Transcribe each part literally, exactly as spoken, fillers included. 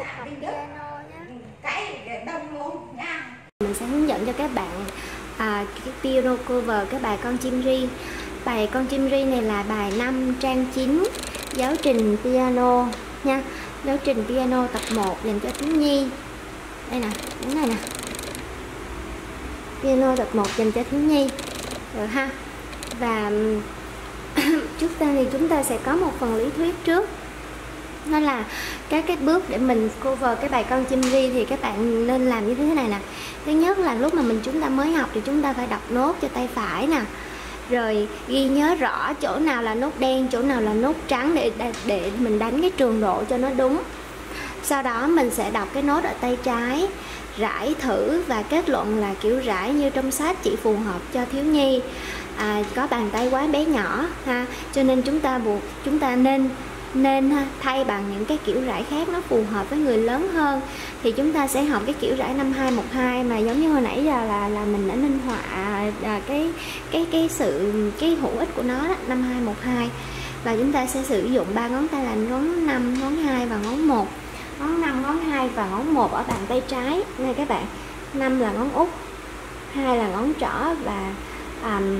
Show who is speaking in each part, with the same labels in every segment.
Speaker 1: học piano nhé.
Speaker 2: Cái đông luôn nha.
Speaker 1: Mình sẽ hướng dẫn cho các bạn à, cái piano cover cái bài Con Chim Ri. Bài Con Chim Ri này là bài năm trang chín giáo trình piano nha. Giáo trình piano tập một dành cho thiếu nhi. Đây nè, cái này nè. Piano tập một dành cho thiếu nhi. Rồi ha. Và trước tiên thì chúng ta sẽ có một phần lý thuyết trước. Đó là các cái bước để mình cover cái bài Con Chim Ri thì các bạn nên làm như thế này nè. Thứ nhất là lúc mà mình chúng ta mới học thì chúng ta phải đọc nốt cho tay phải nè. Rồi ghi nhớ rõ chỗ nào là nốt đen, chỗ nào là nốt trắng để để mình đánh cái trường độ cho nó đúng. Sau đó mình sẽ đọc cái nốt ở tay trái, rải thử và kết luận là kiểu rải như trong sách chỉ phù hợp cho thiếu nhi, à, có bàn tay quá bé nhỏ ha. Cho nên chúng ta buộc chúng ta nên nên thay bằng những cái kiểu rải khác nó phù hợp với người lớn hơn. Thì chúng ta sẽ học cái kiểu rải năm hai một hai mà giống như hồi nãy giờ là là mình đã minh họa à, cái cái cái sự cái hữu ích của nó đó, năm hai một hai. Và chúng ta sẽ sử dụng ba ngón tay là ngón năm, ngón hai và ngón một. Ngón năm, ngón hai và ngón một ở bàn tay trái nha các bạn. năm là ngón út, hai là ngón trỏ và um,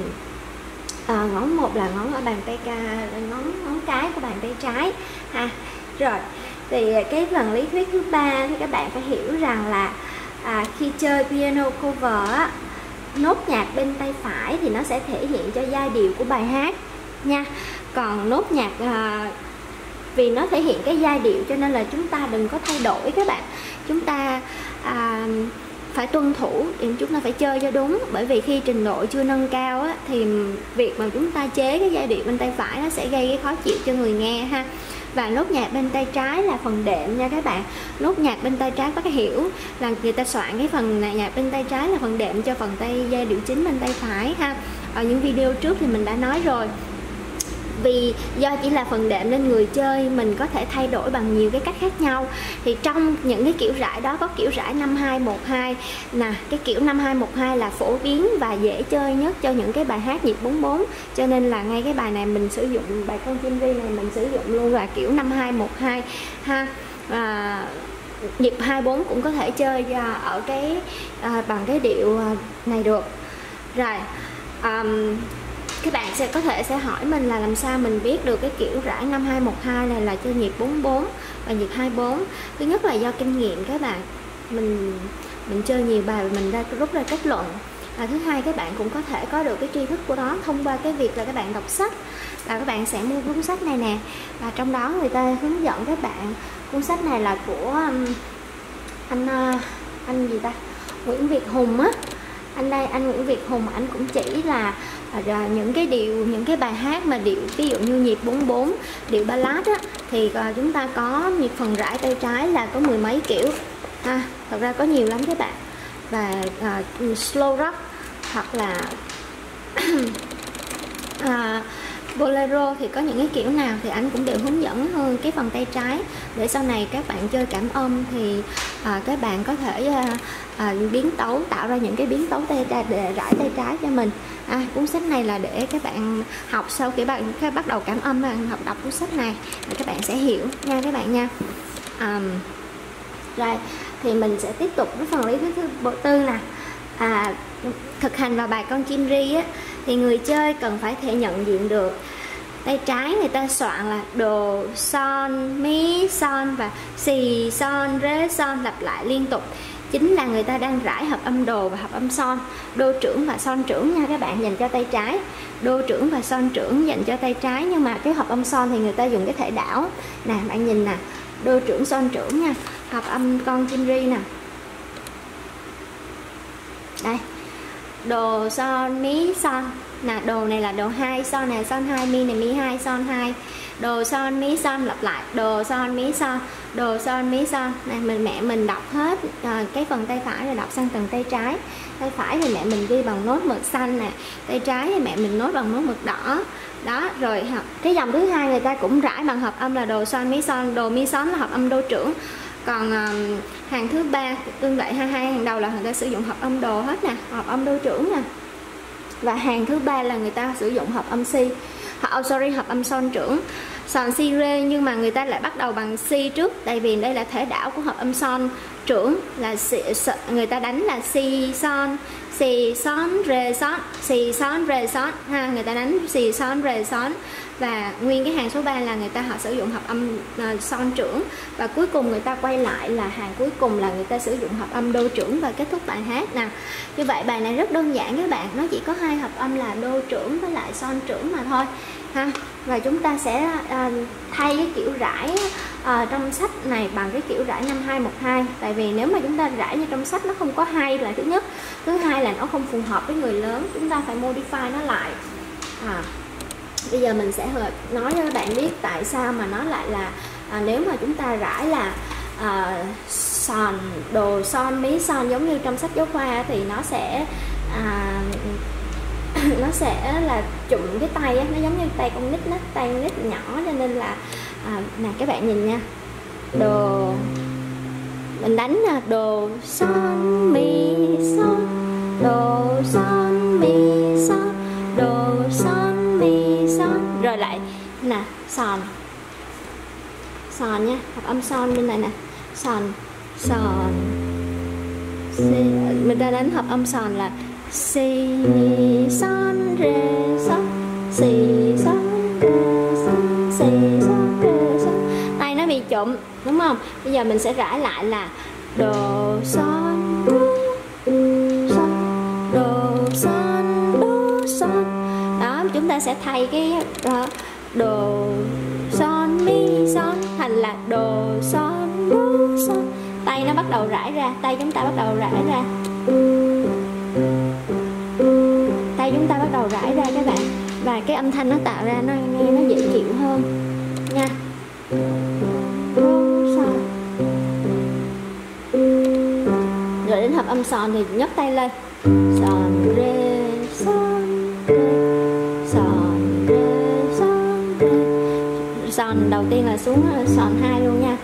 Speaker 1: à, ngón một là ngón ở bàn tay ca, ngón ngón cái của bàn tay trái ha. Rồi thì cái phần lý thuyết thứ ba thì các bạn phải hiểu rằng là à, khi chơi piano cover á, nốt nhạc bên tay phải thì nó sẽ thể hiện cho giai điệu của bài hát nha. Còn nốt nhạc à, vì nó thể hiện cái giai điệu cho nên là chúng ta đừng có thay đổi các bạn. Chúng ta à, phải tuân thủ, thì chúng ta phải chơi cho đúng. Bởi vì khi trình độ chưa nâng cao á, thì việc mà chúng ta chế cái giai điệu bên tay phải nó sẽ gây cái khó chịu cho người nghe ha. Và nốt nhạc bên tay trái là phần đệm nha các bạn. Nốt nhạc bên tay trái có cái hiểu là người ta soạn cái phần này, nhạc bên tay trái là phần đệm cho phần tay giai điệu chính bên tay phải ha. Ở những video trước thì mình đã nói rồi. Vì do chỉ là phần đệm nên người chơi mình có thể thay đổi bằng nhiều cái cách khác nhau. Thì trong những cái kiểu rải đó có kiểu rải năm hai một hai nè. Cái kiểu năm hai một hai là phổ biến và dễ chơi nhất cho những cái bài hát nhịp bốn bốn. Cho nên là ngay cái bài này mình sử dụng, bài Con Chim Ri này mình sử dụng luôn là kiểu năm hai một hai ha. À, nhịp hai bốn cũng có thể chơi ở cái à, bằng cái điệu này được. Rồi um, các bạn sẽ có thể sẽ hỏi mình là làm sao mình biết được cái kiểu rải năm hai một hai này là cho nhịp bốn bốn và nhịp hai bốn. Thứ nhất là do kinh nghiệm các bạn. Mình mình chơi nhiều bài và mình ra rút ra kết luận. À, thứ hai các bạn cũng có thể có được cái tri thức của nó thông qua cái việc là các bạn đọc sách. Và các bạn sẽ mua cuốn sách này nè. Và trong đó người ta hướng dẫn các bạn. Cuốn sách này là của um, anh anh gì ta? Nguyễn Việt Hùng á. Anh đây, anh Nguyễn Việt Hùng, anh cũng chỉ là à, những cái điệu, những cái bài hát mà điệu ví dụ như nhịp bốn bốn, điệu ballad á, thì à, chúng ta có nhịp phần rải tay trái là có mười mấy kiểu ha. Thật ra có nhiều lắm các bạn. Và à, slow rock hoặc là à, bolero thì có những cái kiểu nào thì anh cũng đều hướng dẫn hơn cái phần tay trái để sau này các bạn chơi cảm âm thì à, các bạn có thể à, à, biến tấu, tạo ra những cái biến tấu tay để rải tay trái cho mình. À, cuốn sách này là để các bạn học sau khi bạn khi bắt đầu cảm âm, bạn học đọc cuốn sách này để các bạn sẽ hiểu nha các bạn nha. À, rồi thì mình sẽ tiếp tục với phần lý thuyết thứ bộ tư nè. À, thực hành vào bài Con Chim Ri á, thì người chơi cần phải thể nhận diện được tay trái người ta soạn là đồ, son, mi, son và xì, son, rê, son lặp lại liên tục. Chính là người ta đang rải hợp âm đồ và hợp âm son. Đô trưởng và son trưởng nha các bạn, dành cho tay trái. Đô trưởng và son trưởng dành cho tay trái. Nhưng mà cái hợp âm son thì người ta dùng cái thể đảo. Nè bạn nhìn nè, đô trưởng, son trưởng nha. Hợp âm Con Chim Ri nè. Đây, đồ, son, mi, son. Nè, đồ này là đồ hai, son này son hai, mi này mi hai, son hai. Đồ, son, mi, son lặp lại. Đồ, son, mi, son. Đồ, son, mi, son. Này, mình mẹ mình đọc hết à, cái phần tay phải rồi đọc sang phần tay trái. Tay phải thì mẹ mình ghi bằng nốt mực xanh nè. Tay trái thì mẹ mình nốt bằng nốt mực đỏ. Đó, rồi cái dòng thứ hai người ta cũng rải bằng hợp âm là đồ, son, mi, son. Đồ, mi, son là hợp âm đô trưởng. Còn um, hàng thứ ba tương vậy, hai hai hàng đầu là người ta sử dụng hợp âm đồ hết nè, hợp âm đô trưởng nè. Và hàng thứ ba là người ta sử dụng hợp âm si, oh, sorry hợp âm son trưởng. son si rê, nhưng mà người ta lại bắt đầu bằng si trước, tại vì đây là thể đảo của hợp âm son trưởng, là si, người ta đánh là si son, si son rê son, si son rê son ha, người ta đánh si son rê son. Và nguyên cái hàng số ba là người ta họ sử dụng hợp âm uh, son trưởng, và cuối cùng người ta quay lại là hàng cuối cùng là người ta sử dụng hợp âm đô trưởng và kết thúc bài hát nè. Như vậy bài này rất đơn giản các bạn, nó chỉ có hai hợp âm là đô trưởng với lại son trưởng mà thôi ha. Và chúng ta sẽ uh, thay cái kiểu rải uh, trong sách này bằng cái kiểu rải năm hai một hai, tại vì nếu mà chúng ta rải như trong sách nó không có hay là thứ nhất, thứ hai là nó không phù hợp với người lớn, chúng ta phải modify nó lại. à, Bây giờ mình sẽ nói cho các bạn biết tại sao mà nó lại là à, nếu mà chúng ta rải là à, son, đồ son, mí son giống như trong sách giáo khoa thì nó sẽ à, nó sẽ là chụm cái tay á, nó giống như tay con nít, nó tay con nít nhỏ, cho nên là à, nè các bạn nhìn nha, đồ mình đánh là đồ son mi son, đồ son mi son, đồ son mi son, rồi lại nè son son nha, hợp âm son bên này nè, son son si, mình đã đánh hợp âm son là si son rê son, si son rê son, si son rê son, tay nó bị trụm đúng không? Bây giờ mình sẽ rải lại là đồ son son, đồ son đô son. Đó, chúng ta sẽ thay cái uh, đồ son mi son thành là đồ son đô son. Tay nó bắt đầu rải ra, tay chúng ta bắt đầu rải ra, tay chúng ta bắt đầu rải ra các bạn, và cái âm thanh nó tạo ra nó nghe nó dễ chịu hơn nha. Rồi đến hợp âm son thì nhấc tay lên, son rê son rê, son rê son rê. Son đầu tiên là xuống son hai luôn nha,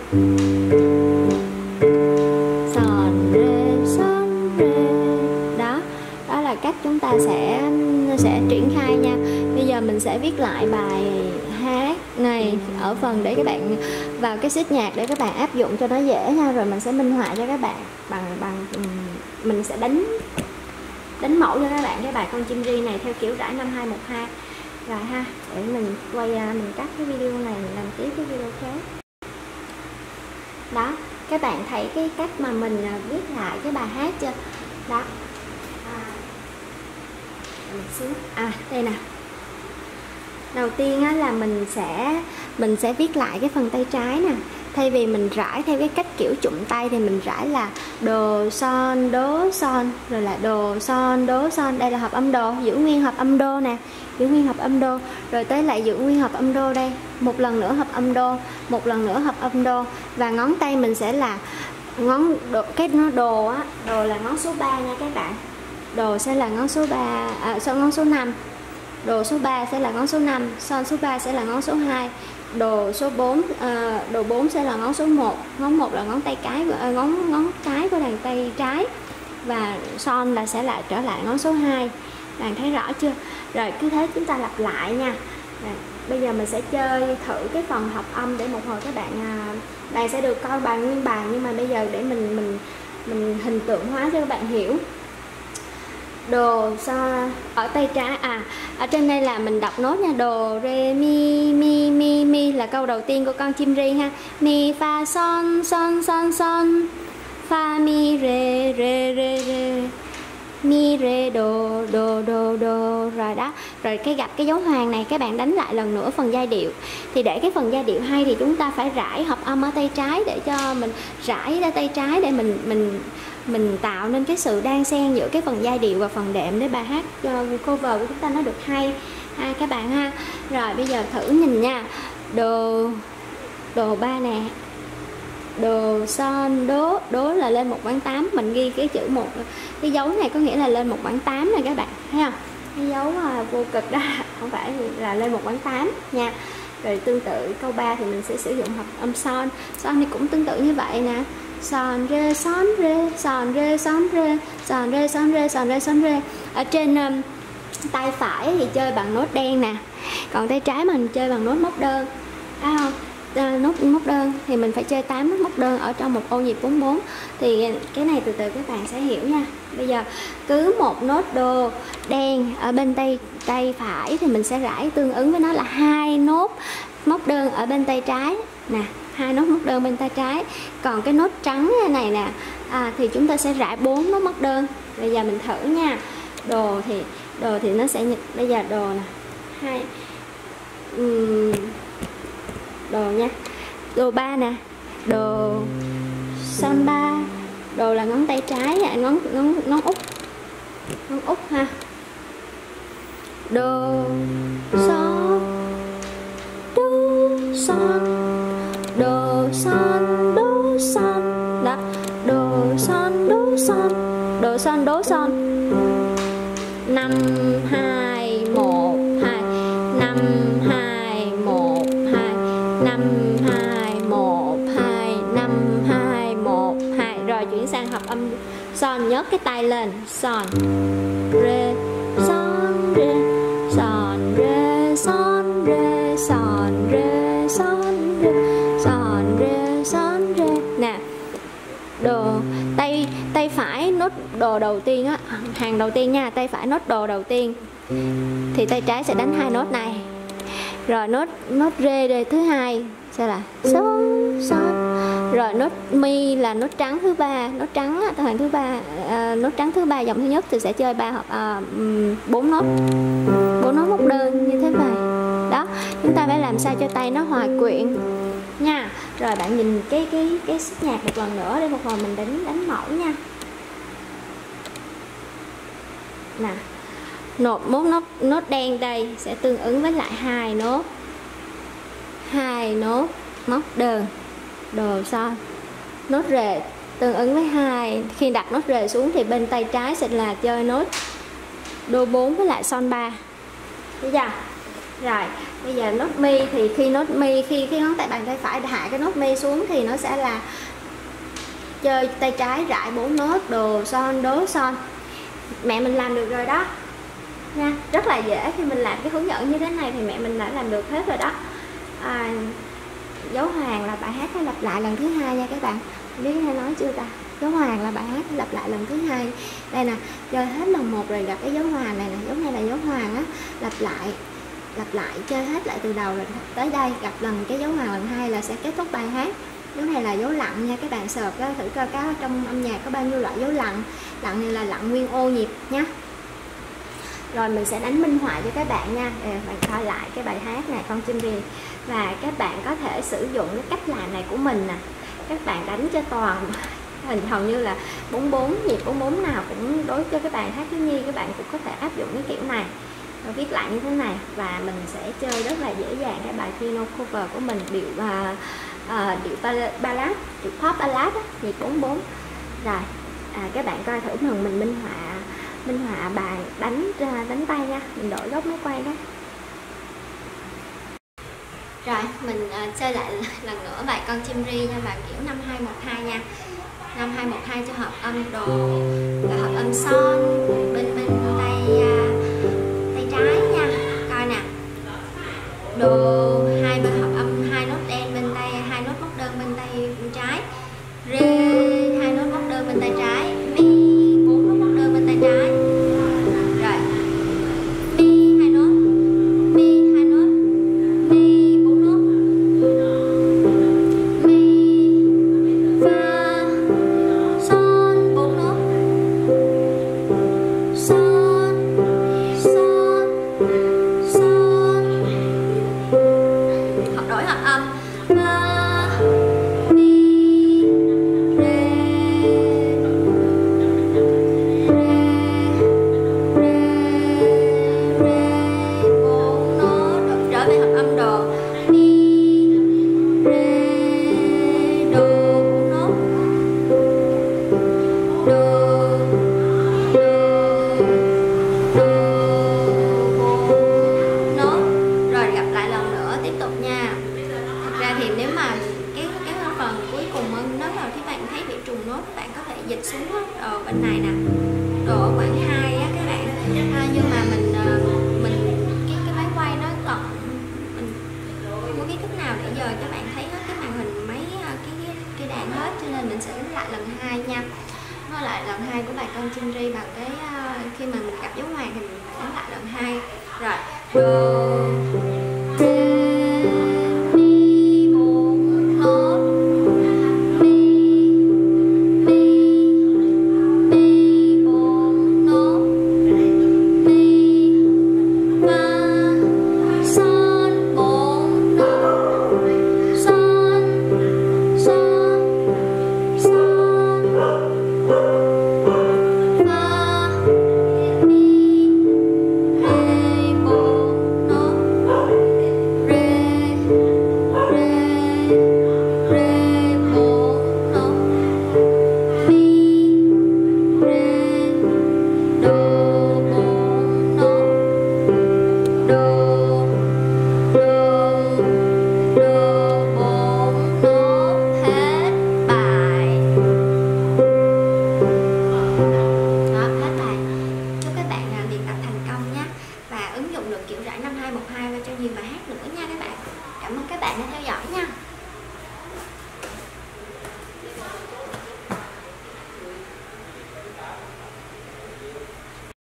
Speaker 1: son rê son rê. Đó, đó là cách chúng ta sẽ sẽ triển khai nha. Bây giờ mình sẽ viết lại bài hát này ở phần để các bạn vào cái sheet nhạc để các bạn áp dụng cho nó dễ nha. Rồi mình sẽ minh họa cho các bạn bằng bằng mình sẽ đánh đánh mẫu cho các bạn cái bài Con chim ri này theo kiểu rải năm hai một hai rồi ha, để mình quay mình cắt cái video này mình làm tiếp cái video khác. Đó, các bạn thấy cái cách mà mình viết lại cái bài hát chưa? Đó, à, mình xuống à đây nè. Đầu tiên á, là mình sẽ mình sẽ viết lại cái phần tay trái nè. Thay vì mình rải theo cái cách kiểu chụm tay thì mình rải là đồ son đố son, rồi là đồ son đố son. Đây là hợp âm đồ, giữ nguyên hợp âm đô nè, giữ nguyên hợp âm đô. Rồi tới lại giữ nguyên hợp âm đô đây, một lần nữa hợp âm đô, một lần nữa hợp âm đô. Và ngón tay mình sẽ là ngón đồ, cái nó đồ á, đồ là ngón số ba nha các bạn. Đồ sẽ là ngón số ba, à, ngón số năm. Đồ số ba sẽ là ngón số năm, son số ba sẽ là ngón số hai, đồ số bốn, à, đồ bốn sẽ là ngón số một, ngón một là ngón tay cái, à, ngón ngón cái của đàn tay trái, và son là sẽ lại trở lại ngón số hai. Bạn thấy rõ chưa? Rồi cứ thế chúng ta lặp lại nha. Rồi, bây giờ mình sẽ chơi thử cái phần hợp âm để một hồi các bạn à, bạn sẽ được coi bài nguyên bài, nhưng mà bây giờ để mình mình mình hình tượng hóa cho các bạn hiểu. Đồ so ở tay trái, à ở trên đây là mình đọc nốt nha, đồ re mi mi mi mi là câu đầu tiên của Con chim ri ha. Mi fa son son son son, fa mi re re re re, mi re do do do do. Rồi đó, rồi cái gặp cái dấu hoàng này các bạn đánh lại lần nữa phần giai điệu. Thì để cái phần giai điệu hay thì chúng ta phải rải hợp âm ở tay trái, để cho mình rải ra tay trái để mình mình mình tạo nên cái sự đan xen giữa cái phần giai điệu và phần đệm để bài hát uh, cover của chúng ta nó được hay ha các bạn ha. Rồi bây giờ thử nhìn nha. Đồ đồ ba nè, đồ son đố, đố là lên một bảng tám, mình ghi cái chữ một, cái dấu này có nghĩa là lên một bảng tám này các bạn thấy không? Cái dấu uh, vô cực đó không phải là lên một bảng tám nha. Rồi tương tự câu ba thì mình sẽ sử dụng hợp âm son. Son thì cũng tương tự như vậy nè. Son rê son rê, son rê son rê, son rê son rê, son rê son rê. Ở trên um, tay phải thì chơi bằng nốt đen nè, còn tay trái mình chơi bằng nốt móc đơn. À, không. À, nốt móc đơn thì mình phải chơi tám nốt móc đơn ở trong một ô nhịp bốn bốn. Thì cái này từ từ các bạn sẽ hiểu nha. Bây giờ cứ một nốt đồ đen ở bên tay tay phải thì mình sẽ rải tương ứng với nó là hai nốt móc đơn ở bên tay trái nè, hai nốt móc đơn bên tay trái. Còn cái nốt trắng này nè, à, thì chúng ta sẽ rải bốn nốt móc đơn. Bây giờ mình thử nha. Đồ thì đồ thì nó sẽ, bây giờ đồ nè, hai um, đồ nha, đồ ba nè, đồ son ba, đồ là ngón tay trái, ngón ngón ngón út, ngón út ha. Đồ son đô son, đồ son đô son đó, đồ son đô son, đồ son đô son. Năm hai một hai, năm hai một hai, năm hai một hai, năm hai một hai. Rồi chuyển sang hợp âm son, nhấc cái tay lên, son rê son rê, son rê son rê, son rê son rê, son rê son rê nè. Đồ tay tay phải nốt đồ đầu tiên á, hàng đầu tiên nha, tay phải nốt đồ đầu tiên thì tay trái sẽ đánh hai nốt này. Rồi nốt nốt rê rê thứ hai sẽ là son son. Rồi nốt mi là nốt trắng thứ ba, nốt trắng á, hàng thứ ba, à, nốt trắng thứ ba dòng thứ nhất thì sẽ chơi ba hợp à, bốn nốt, bốn nốt móc đơn như thế này. Đó, chúng ta phải làm sao cho tay nó hòa quyện nha. Rồi bạn nhìn cái cái cái xích nhạc một lần nữa để một hồi mình đánh đánh mẫu nha. Nè, nốt một nốt nốt đen đây sẽ tương ứng với lại hai nốt, hai nốt móc đơn đồ son. Nốt rề tương ứng với hai. Khi đặt nốt rề xuống thì bên tay trái sẽ là chơi nốt đô bốn với lại son ba. Bây giờ rồi, bây giờ nốt mi thì khi nốt mi khi khi ngón tay bàn tay phải hạ cái nốt mi xuống thì nó sẽ là chơi tay trái rải bốn nốt đồ son đố son. Mẹ mình làm được rồi đó nha, rất là dễ. Khi mình làm cái hướng dẫn như thế này thì mẹ mình đã làm được hết rồi đó. À, dấu hoàng là bài hát phải lặp lại lần thứ hai nha các bạn. Biết nghe nói chưa ta? Dấu hoàng là bài hát phải lặp lại lần thứ hai. Đây nè, chơi hết lần một rồi gặp cái dấu hoàng này nè, dấu này là dấu hoàng á, lặp lại lặp lại chơi hết lại từ đầu rồi tới đây gặp lần cái dấu hoàng lần hai là sẽ kết thúc bài hát. Dấu này là dấu lặng nha các bạn, sợp ra thử coi có trong âm nhạc có bao nhiêu loại dấu lặng. Lặng này là lặng nguyên ô nhịp nhá. Rồi mình sẽ đánh minh họa cho các bạn nha. Để bạn coi lại cái bài hát này, Con chim riềng. Và các bạn có thể sử dụng cái cách làm này của mình nè. Các bạn đánh cho toàn hình hầu như là bốn bốn, nhịp bốn bốn nào cũng đối cho cái bài hát thiếu nhi, các bạn cũng có thể áp dụng cái kiểu này. Rồi viết lại như thế này và mình sẽ chơi rất là dễ dàng cái bài piano cover của mình, điệu uh, uh, điệu ballad, điệu pop ballad, nhịp bốn bốn. Rồi à, các bạn coi thử mình mình minh họa minh họa bài đánh đánh tay nha. Mình đổi góc máy quay đó. Rồi mình uh, chơi lại lần nữa bài Con chim ri nha bạn, kiểu năm hai một hai nha. Năm hai một hai cho hợp âm đồ và hợp âm son bên bên tay uh, tay trái nha. Coi nè, đồ hai bên hợp âm hai nốt đen bên tay, hai nốt móc đơn bên tay bên trái, rê hai nốt móc đơn bên tay trái, mi bốn nốt móc đơn bên tay trái. Rồi mi hai nốt, mi hai nốt, mi bốn nốt, mi fa son bốn nốt, son son son. Học đổi hợp âm fa mi rê rê rê rê bốn nốt. Trở về hợp âm đồ mi rê đồ bốn nốt, đồ đồ đồ bốn nốt. Rồi gặp lại lần nữa tiếp tục nha. Thật ra thì nếu mà cái cái phần cuối cùng nó là các bạn thấy bị trùng nốt, các bạn có thể dịch xuống đồ bên này nè, đồ ở khoảng hai á các bạn. À, nhưng mà mình mình cái cái máy quay nó còn mình không có biết cách nào để sẽ đánh lại lần hai nha. Nói lại lần hai của bài con chim ri bằng cái uh, khi mà mình gặp dấu ngoặc thì mình phải đánh lại lần hai. Rồi do re mi bốn nốt, mi mi mi bốn nốt, mi fa son bốn nốt, son son son fa mi re bốn nốt, re re re bốn nốt, mi re do bốn nốt, do do do bốn nốt. Hết bài. Đó, hết bài. Chúc các bạn à, luyện tập thành công nhé, và ứng dụng được kiểu rải năm hai một hai vào cho nhiều bài hát nữa nha các bạn. Cảm ơn các bạn đã theo dõi nha.